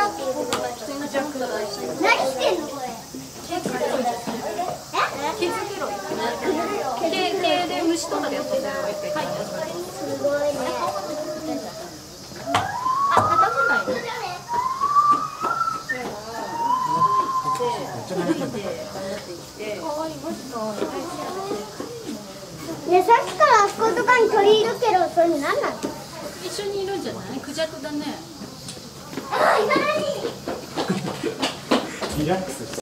何してんのこれ。 毛づけろ。毛で虫とかでやってる。 すごいね。 あ、叩かないの。 ね、さっきからあそことかに鳥いるけど、それ何なの？ 一緒にいるんじゃない？クジャクだね。 あ、いかない。 リラックスして。